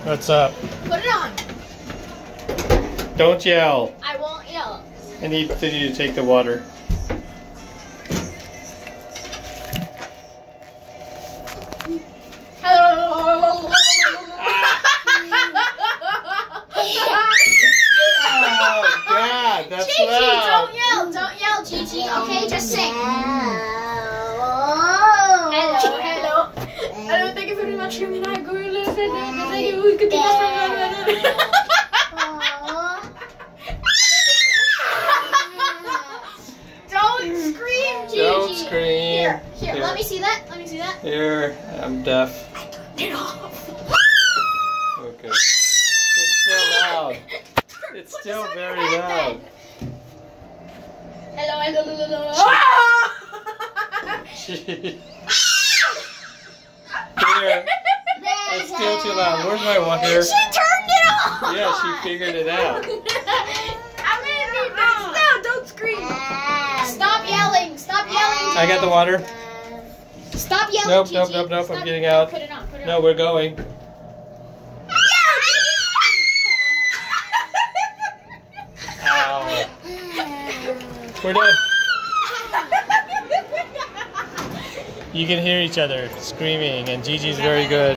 What's up? Put it on. Don't yell. I won't yell. I need you to take the water. Hello. Oh God, that's Gigi, loud. don't yell, Gigi. Okay, just sing. Hello, thank you very much. Thank you. We could be best friends. Don't scream, Gigi. Don't scream. Here. Let me see that. Here, I'm deaf. I turned it off. Okay. It's still loud. It's still very loud. Hello. Here. It's still too loud. Where's my water? She turned it off. Yeah, she figured it out. I'm gonna need this now. Don't scream. Stop yelling. I got the water. Stop yelling. Nope. Gigi. I'm getting out. Put it on. No, we're going. Ow. We're done. You can hear each other screaming, and Gigi's very good.